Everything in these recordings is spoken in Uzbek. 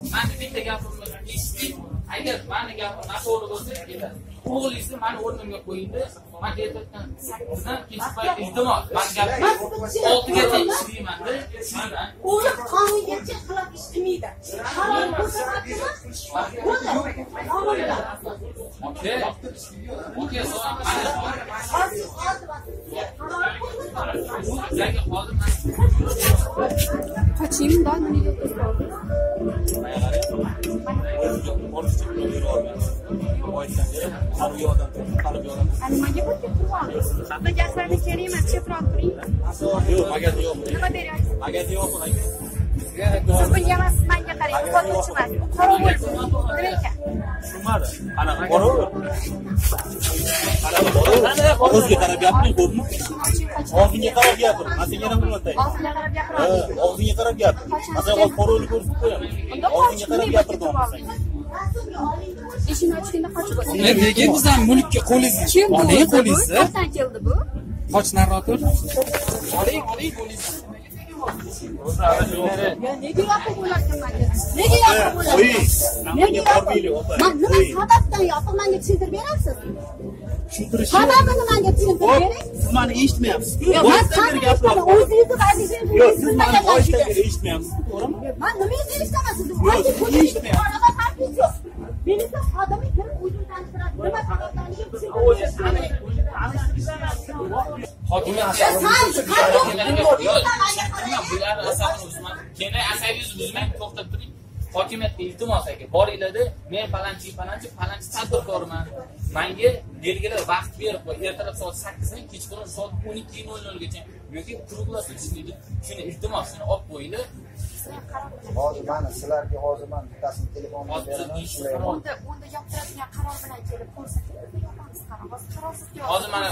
Mani bitta gapimni eshitmayman. Agar mani gapim noto'g'ri bo'lsa, ketadi. O'g'lingizni mani o'rnimga qo'ydi. Men ertadan 8dan kechib payt iltimos. Men gapim 6gacha ishlayman-da. Shundan. O'g'lim qonungacha xilof ishlaydi. Halol ko'rsatadimi? Okey. Okey, Kaçayım da hani nimaga bo'lib turibsiz? Bagajlarni kerakmi? Chetroq turing. Yo'q, bagaj yo'q. Nima beryapsiz? Bagaj yo'q. Siz bunga emas, menga qarang. Sotuvchi emas. Qorovul. Nima ekan? Tushunmadi. Ana qorovul. O'ziga qarab gapiring, ko'pmi? Og'zingga qarab gapir. Men senga ham bilmayman. Og'zingga qarab gapiraman. Og'zingga qarab gapir. Masalan, hozir qorovulni ko'rsatib qo'yaman. Og'zingga qarab gapir deyapman. Eshikni ochganda qochib o'tdi. Nega bizdan mulkka qo'lingizni? Oling qo'lingizni. Qayerdan keldi bu? Qoch nariroq tur. Oling qo'lingizni. Nega yopiq bo'larkan menga? Nega yopiq bo'larkan? Nega yopiq? Men nima sababdan yopiq menga tushuntirib berasiz? Tushuntirish. Sababini menga tushuntirib bering. Siz meni eshitmayapsiz. Men qanday o'zingizni vazifangizni Yo'q, siz meni boshdan beri eshitmayapsiz. To'g'rimi? Men nimangizni eshitaman sizni? Yo'q, siz eshitmayapsiz. Menga xodimga kirib o'zini tanishtiradi. Nima sababdan tushuntirib Keyin asavingizni buzmang, to'xtab turing. Hokimiyatga iltimos aka, boringlar-da, men palanchi tadbirkorman. Menga belgilar vaqt berib qo'y. Ertalab soat 8 dan kechqurun soat 12:00 gacha yoki kruglashib ishlaydi. Shuni iltimos, shuni olib qo'yinglar. Hozir mana sizlarga hozir men bittasini telefonga beraman. Unda yoqtiradigan qaror bilan kelib ko'rsating. Yopamiz qaror. Qarorsiz yo'q. Hozir mana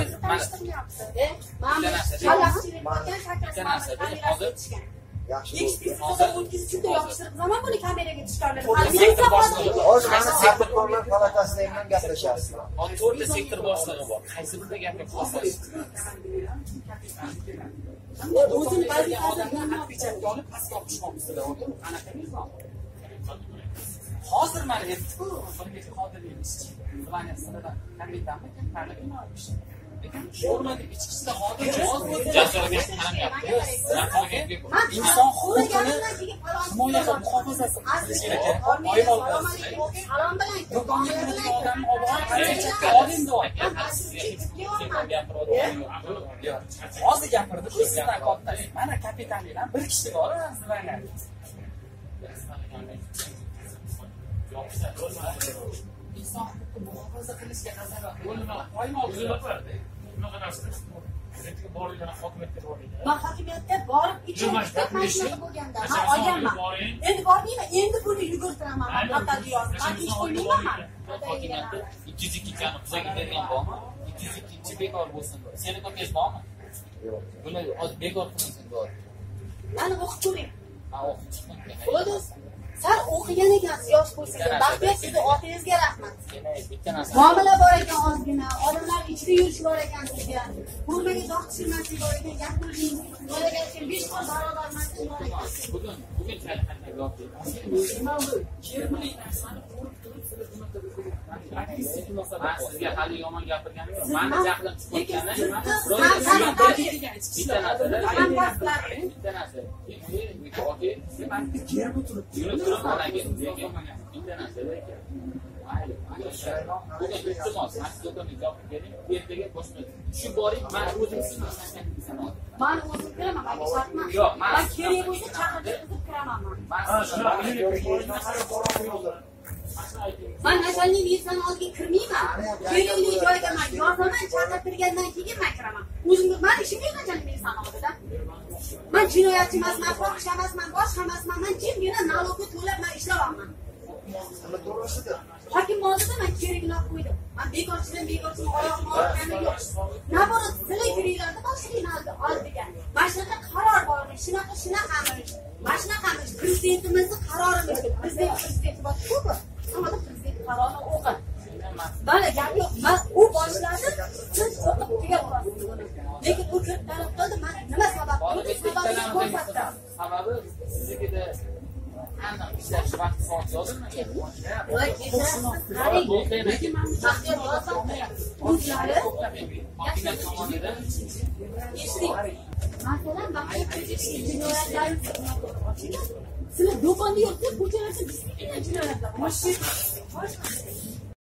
Yaxshi. ekspertiza o'tkazishda yopishtirib zaman buni kameraga tushirib Hozir mana sektorlar palatasi bilan gaplashasiz. hozir 4 ta sektor boshlig'i bor. Qaysi birida gapga qo'shasiz? o'zini vazifasini Atpechatga olib pastga olib chiqmoqmisizlar. Qanaqa nizom? Hozir mana aytdim-ku, birgacha xotirlaymiz. Planiya siradan kapitanmi, parlamentmi olmish. Lekin o'rmanda ichkisida xotir jasorga qaramayapti. Inson huquqini himoya muhofazasi qilish kerak. Oyim olasiz. salom bilan Do'konga kiradigan odamni olib paychatga oling hozir gapirdi, sizdan kattalik. Mana kapitanlikdan bir kishi bor, sizlarga. Inson huquqini muhofaza qilishga nazorat bo'lmaydi. Oyim oldi. Ben hokimiyatga borib ichimlikda mashina bo'lganda men olganman. Endi bormayman, endi buni yugurtiraman. Men xatarga yozib, men ish qo'ymayman. Hokimiyatda 202 chani buzaga bergan bormi? 202 bekor bo'lsin. Seni ko'pingiz bormi? Yo'q. Buni hozir bekor qilinsin bor. Meni o'qib ko'ring. Men o'qib chiqdim. Bo'ldi. Sen o'qigan ekansiz, yosh bo'lsangiz. Baxtiyor sizni otangizga rahmat. Bitta narsa. Muomala bor ekan ozgina, odamlar ichida yurish bor ekan sizga. Qurbaga dog' tushirmaslik bor ekan, gap qildingiz. Bolaga aytgan 5 xil barobarmaslik bor ekan. Bugun qanday gap deydi? Kerakli narsani ko'rib turib men sizga hali yomon gapirganim yo'q. Meni jahlim chiqayotganda bitta narsa. Shu boring, men o'zim sizga Men o'zim kiraman, menga shartman. Yo'q, men kerak bo'lsa chaqirtirib kiraman men. Men nashalning yetsan oldiga kirmayman. Kerakli joyga men yozaman, chaqirtirgandan keyin men kiraman. O'zimga men ishim yo'q qanchalik yetsan oldida. Men jinoyatchi emasman, fohisha emasman, boshqa emasman. Men jimgina nalogga to'lab men ishlamayman. Hokim oldida men kerakli olib qo'ydim. Men bekorchidan bekorchini oyog'ini olganim yo'q. Naborat sizlar kiringlarda boshqa oldiga. Mana shunaqa qaror bor, shunaqamish. Mana shunaqamish prezidentimizni qarorimiz. Prezident bor-ku bu. Hamma prezident qarorini o'qi. Bana gap yo'q. Men u boshladi, siz o'qib tugavorasiz buni. Lekin u ko'p talab qildi, men nima sabab? Sababini ko'rsatdim. Sababi siznikida aniq ishlash vaqti Yozilmagan. Voy, kechirasiz. Qarang. Baxtiyor yozib. O'zlari Hokimiyat tomonidan eshiting. Masalan, baxtiyor jinoyatlar sizlar do'konda yotib, ko'chalarda jinoyatlar.